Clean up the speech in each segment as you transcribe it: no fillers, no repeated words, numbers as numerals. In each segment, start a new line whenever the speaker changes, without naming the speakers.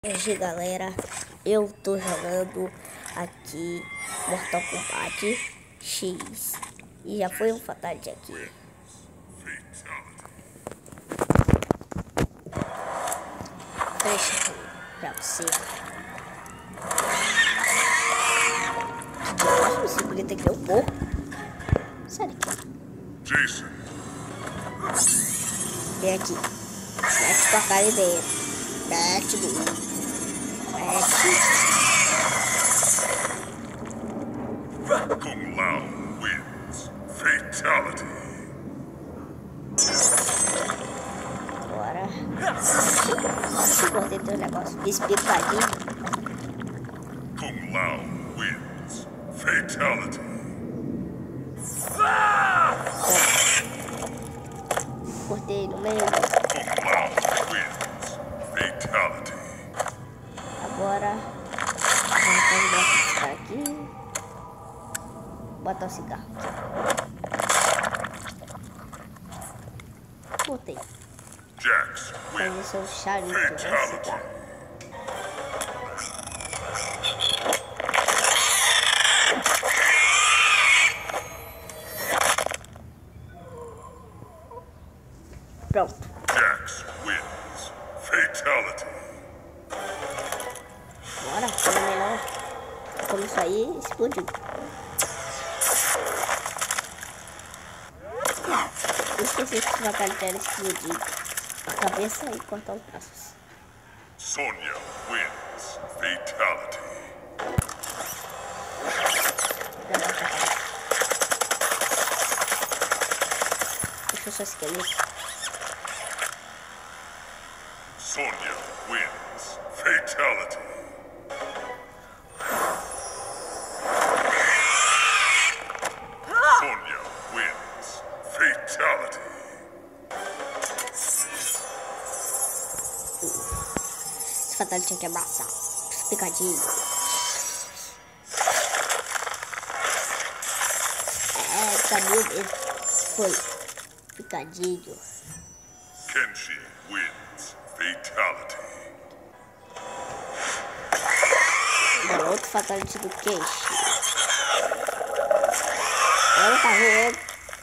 Hoje, galera, eu tô jogando aqui Mortal Kombat X e já foi um fatality aqui. Fecha pra você. Nossa, você podia ter que um pouco. Sério.
Jason.
Vem aqui. Mete tua cara dentro. Mete, Mete.
Kung Lao wins. Fatality.
Agora. Eu gostei do negócio. Espetadinho.
Kung Lao wins. Fatality.
Cortei no meio.
Kung Lao wins. Fatality.
Agora. Vamos botar aqui. Botar o cigarro aqui. Botei.
Jax
Fazer
wins.
seu charito, né?
Fatality.
Pronto.
Jax wins. Fatality.
Bora, foi melhor. Como isso aí explodiu. Eu esqueci que esse fatality era explodir a cabeça e cortar os braços.
Sonya wins. Fatality.
Deixa eu só esqueleto.
Sonya wins. Fatality. Sonya wins. Fatality.
Esse fatality tinha que abraçar. Picadinho. Picadinho mesmo. Foi. Picadinho.
Kenshi wins. Fatality.
Agora outro fatality do Kenshi. Ela tá voando.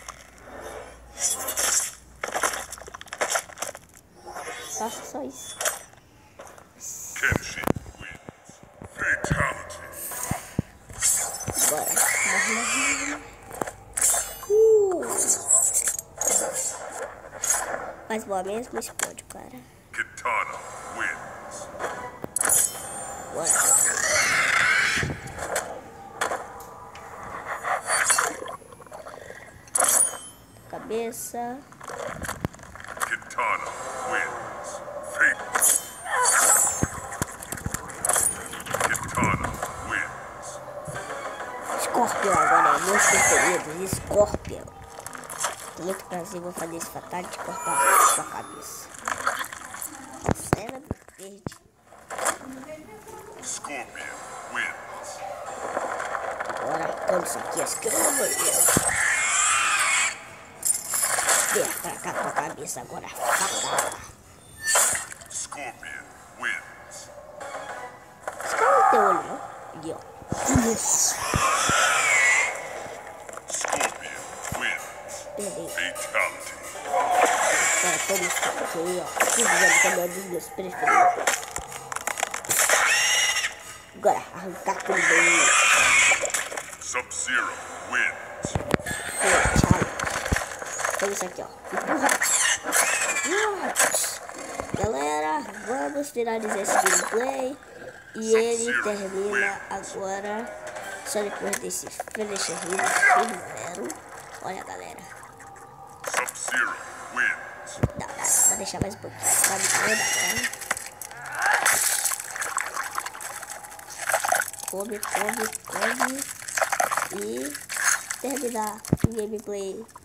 Faça só isso.
Kenshi wins. Fatality.
Bora. Morre. Mas boa mesmo, explode, cara.
Kitana wins.
Bora. Cabeça.
Kitana wins. Kitana wins.
Scorpion agora é meu preferido. Scorpion. Com muito prazer vou fazer esse fatality e cortar a sua cabeça. Cera verde.
Scorpion wins.
Agora toma isso aqui, as que eu não vou ver. Vem pra cá tua cabeça agora. Facada.
Scorpion wins.
Esse cara não tem olho, não? Ali, ó.
Scorpion wins.
Perdei.
Fatality.
Agora toma isso aqui, ó. Simplesmente que é um dos meus preferidos. Agora, arrancar tudo bem.
Sub-Zero wins.
Tchau. Toma isso aqui, ó. Empurra. Galera, vamos finalizar esse gameplay. E ele termina agora. Só depois desse finisher primeiro. Olha, galera.
Sub-Zero wins.
Não, vou deixar mais um pouquinho. Pra me ver, come. E terminar o gameplay.